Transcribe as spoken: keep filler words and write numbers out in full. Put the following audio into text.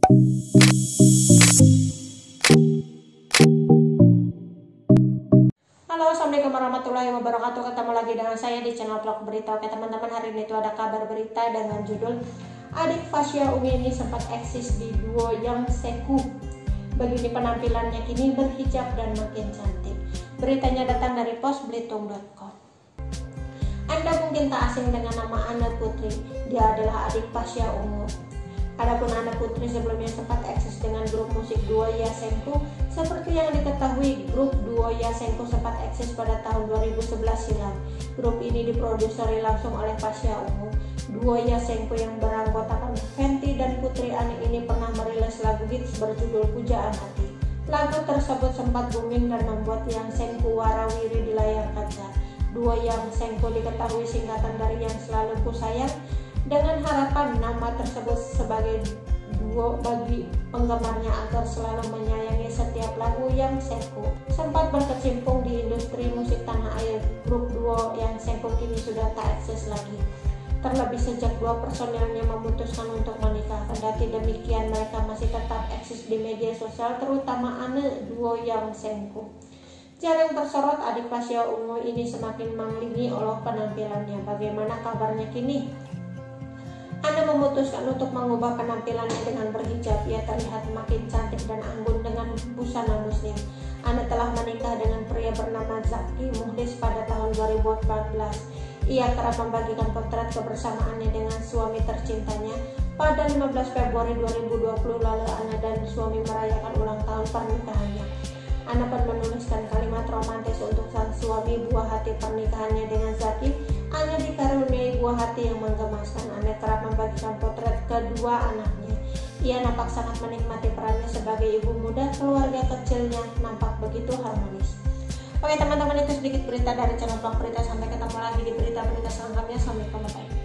Halo, assalamualaikum warahmatullahi wabarakatuh. Ketemu lagi dengan saya di channel vlog berita. Oke teman-teman, hari ini itu ada kabar berita dengan judul adik Fasya Umi ini sempat eksis di duo Yang Seku. Begini penampilannya kini berhijab dan makin cantik. Beritanya datang dari pos belitung dot com. Anda mungkin tak asing dengan nama Ana Putri. Dia adalah adik Fasya Ungu. Adapun Ana Putri sebelumnya sempat eksis dengan grup musik duo Yasenko. Seperti yang diketahui, grup duo Yasenko sempat eksis pada tahun dua ribu sebelas silam. Grup ini diproduseri langsung oleh Fasya Ungu. Duo Yasenko yang beranggotakan Fenty dan Putri Ani ini pernah merilis lagu hits berjudul Pujaan Hati. Lagu tersebut sempat booming dan membuat Yang Seku warawiri di layar kaca. Duo Yang Seku diketahui singkatan dari Yang Selalu Ku Sayang, dengan harapan nama tersebut sebagai duo bagi penggemarnya agar selalu menyayangi setiap lagu Yang Seku. Sempat berkecimpung di industri musik tanah air, grup duo Yang Seku kini sudah tak eksis lagi. Terlebih sejak dua personelnya memutuskan untuk menikah. Kendati demikian, mereka masih tetap eksis di media sosial, terutama Ana duo Yang Seku. Jarang tersorot, adik Fasya Ungu ini semakin menglingi oleh penampilannya. Bagaimana kabarnya kini? Ana memutuskan untuk mengubah penampilannya dengan berhijab. Ia terlihat makin cantik dan anggun dengan busana muslim. Ana telah menikah dengan pria bernama Zaki Muhlis pada tahun dua ribu empat belas. Ia kerap membagikan potret kebersamaannya dengan suami tercintanya. Pada lima belas Februari dua ribu dua puluh lalu, Ana dan suami merayakan ulang tahun pernikahannya. Ana pun menuliskan kalimat romantis untuk sang suami. Buah hati pernikahannya dengan Zaki, Ana dikaruniai buah hati yang menggemaskan. Ana kerap membagikan potret kedua anaknya. Ia nampak sangat menikmati perannya sebagai ibu muda. Keluarga kecilnya nampak begitu harmonis. Oke teman-teman, itu sedikit berita dari channel vlog berita. Sampai ketemu lagi di berita-berita selanjutnya. Assalamualaikum warahmatullahi wabarakatuh.